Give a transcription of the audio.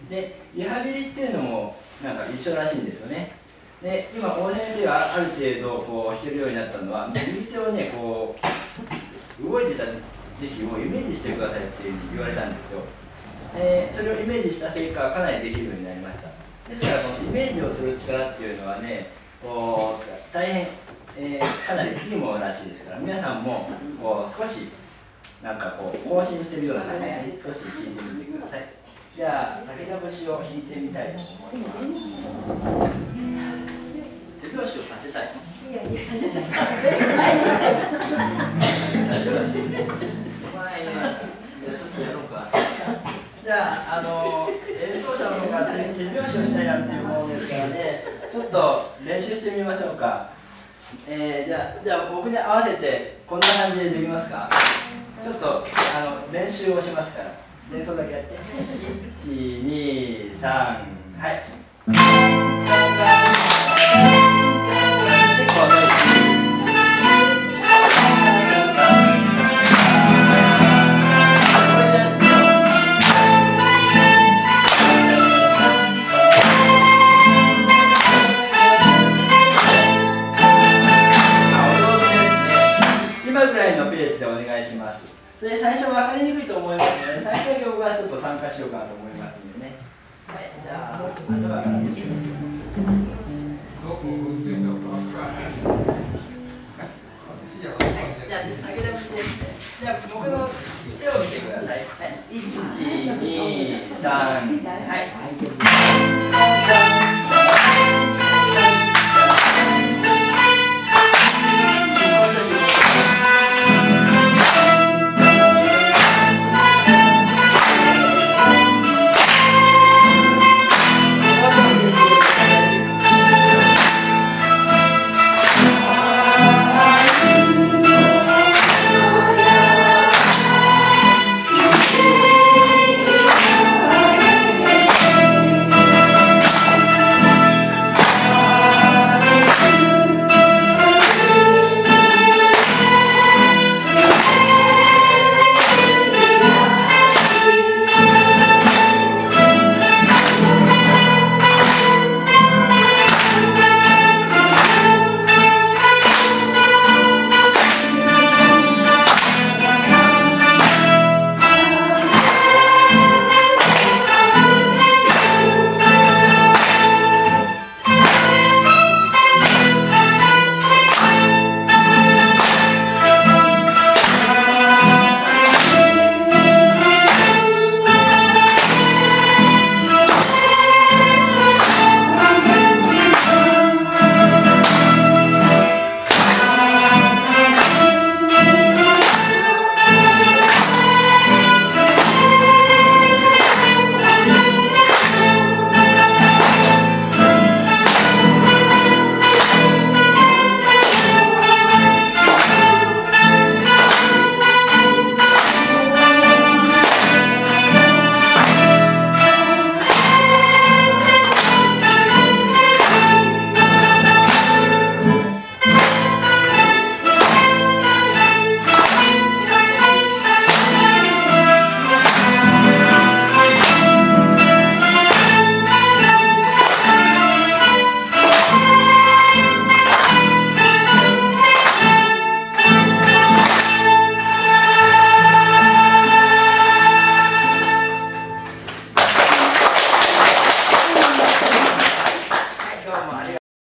でリハビリっていうのもなんか一緒らしいんですよね。で今大先生がある程度こう弾けるようになったのは右手をねこう動いてた時期をイメージしてくださいっていうふうに言われたんですよ。それをイメージした成果はかなりできるようになりました。ですからこのイメージをする力っていうのはねこう大変、かなりいいものらしいですから皆さんもこう少しなんかこう更新してるような感じで、ね、少し弾いてみてください。じゃあ武田節を弾いてみたいと思います。手拍子をさせたい。いやいや、よろしいです。じゃあ、演奏者の方が手拍子をしたいなんていうものですからね、ちょっと練習してみましょうか。じゃあ僕に合わせてこんな感じでできますか？ちょっと練習をしますから、演奏だけやって。1、2、3、はい。それ最初分かりにくいと思いますので、最初の曲はちょっと参加しようかなと思いますのでね。はい、じゃあ、後から見てみましょう。じゃあ、武田節ですね。じゃあ、僕の手を見てください。はい、1、2、3、はい。